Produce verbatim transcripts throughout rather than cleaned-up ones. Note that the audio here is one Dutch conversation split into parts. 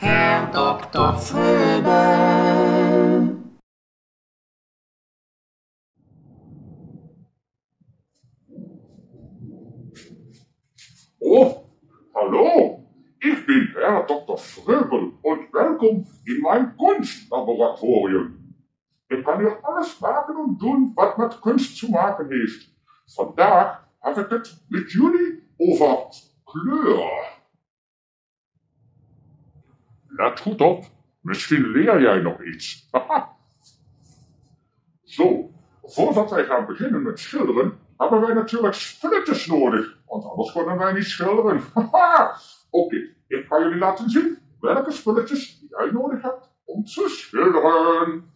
Herr Doktor Fröbel. Oh, hallo, ich bin Herr Doktor Fröbel und welkom in mijn kunstlaboratorium. Ik kan hier alles maken en doen wat met kunst te maken heeft. Vandaag heb ik het met jullie over kleur. Let goed op, misschien leer jij nog iets. Zo, voordat wij gaan beginnen met schilderen, hebben wij natuurlijk spulletjes nodig, want anders kunnen wij niet schilderen. Oké, okay, ik ga jullie laten zien welke spulletjes jij nodig hebt om te schilderen.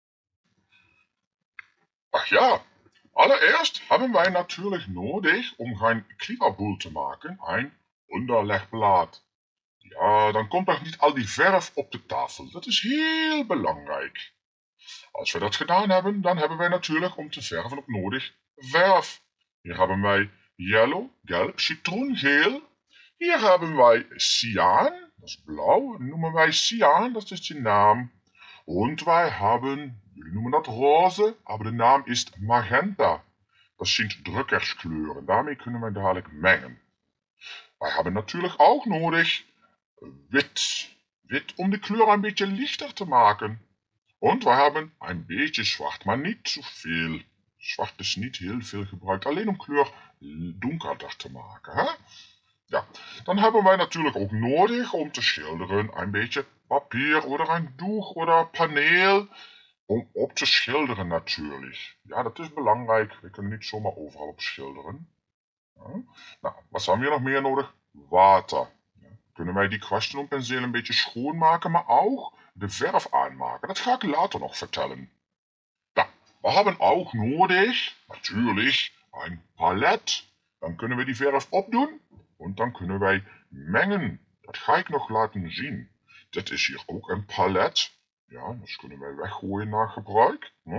Ach ja, allereerst hebben wij natuurlijk nodig om een klierboel te maken, een onderlegblad. Ja, dan komt er niet al die verf op de tafel. Dat is heel belangrijk. Als we dat gedaan hebben, dan hebben wij natuurlijk om te verven ook nodig verf. Hier hebben wij yellow, gelb, citroengeel. Hier hebben wij cyan, dat is blauw, noemen wij cyan, dat is de naam. En wij hebben, jullie noemen dat roze, maar de naam is magenta. Dat zijn drukkerskleuren, daarmee kunnen wij dadelijk mengen. Wij hebben natuurlijk ook nodig wit. Wit om de kleur een beetje lichter te maken. En we hebben een beetje zwart, maar niet zoveel. Zwart is niet heel veel gebruikt, alleen om kleur donkerder te maken. Hè? Ja, dan hebben wij natuurlijk ook nodig om te schilderen een beetje papier of een doek of paneel. Om op te schilderen natuurlijk. Ja, dat is belangrijk. We kunnen niet zomaar overal op schilderen. Ja. Nou, wat hebben we nog meer nodig? Water. Ja. Kunnen wij die kwastje en penseel een beetje schoonmaken, maar ook de verf aanmaken. Dat ga ik later nog vertellen. Nou, we hebben ook nodig, natuurlijk, een palet. Dan kunnen we die verf opdoen en dan kunnen wij mengen. Dat ga ik nog laten zien. Dit is hier ook een palet. Ja, dat kunnen wij weggooien na gebruik. Hm?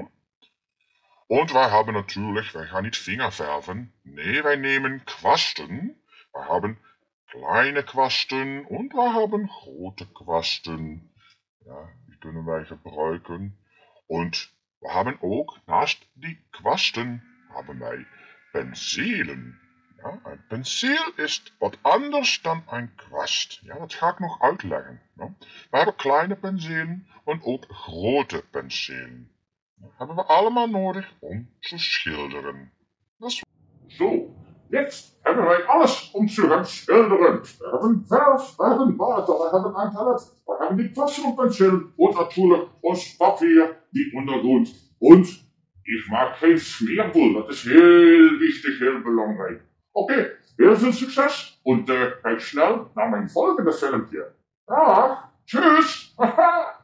En wij hebben natuurlijk, wij gaan niet vingerverven. Nee, wij nemen kwasten. Wij hebben kleine kwasten en wij hebben grote kwasten. Ja, die kunnen wij gebruiken. En we hebben ook, naast die kwasten, hebben wij penselen. Ja, een penseel is wat anders dan een kwast. Ja, dat ga ik nog uitleggen. Ja. We hebben kleine penselen en ook grote penselen. Dat hebben we allemaal nodig om te schilderen. Dat is... Zo, jetzt hebben wij alles om te gaan schilderen. We hebben verf, we hebben water, we hebben een palet, we hebben die kwasten en penseel en natuurlijk ons papier, die ondergrond. En ik maak geen smeerboel, dat is heel wichtig, heel belangrijk. Oké, okay, heel veel succes en uh, kijk snel naar mijn volgende filmpje. Dag, tschüss!